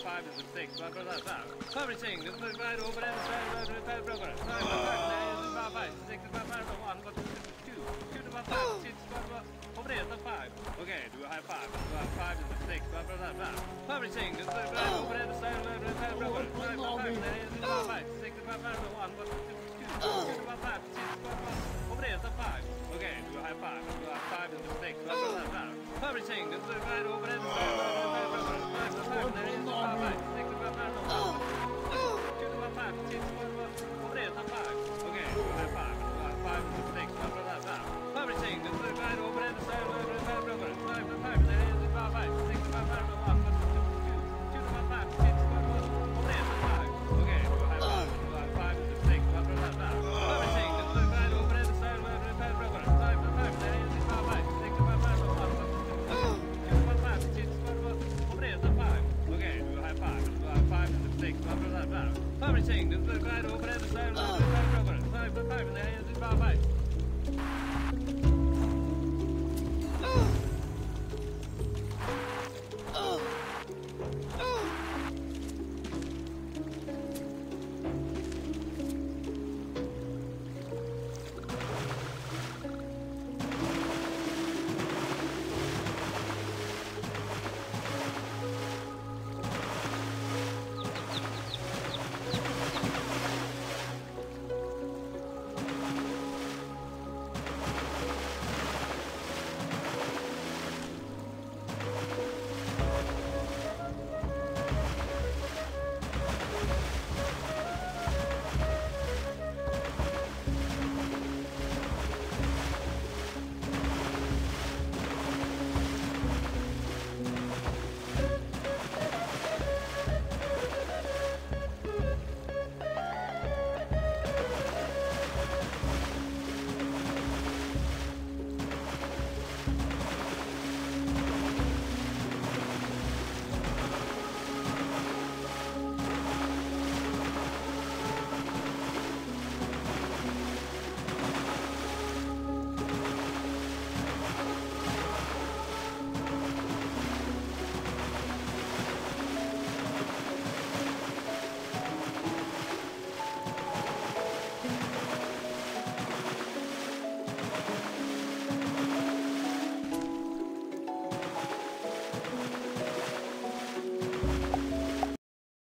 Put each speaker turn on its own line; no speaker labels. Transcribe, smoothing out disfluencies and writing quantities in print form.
5 is a 6. Everything. This is right over there. 5, 6, 5, 1, 2, 2 to 5, 6, 5, over there, 5. Okay, do a high 5. 5 is a 6. Everything. This is right over there. 5, 6, 5, 1, 2, 2 to 5, 6, 5, over there, 5. Okay, do a high 5. 5 is a 6. Everything. This is right over there. 5, 6, 5, 1, 2 to 5, 6, 5, over there, 5. Okay, do a high 5. 5 is a 6. Everything. This is right over there. 5, 6, 5, 1, 2, 2 to 5, 6, 5, 2 to 5, 6, 5, over there, 5. Okay, do a high 5. 5 is a 6. Everything. This is right over there. 5, 6, 5, 1, 2, 2 to 5, 6, 5, over there, 5. Okay, do a high 5. 5 is a 6. Everything. This is right over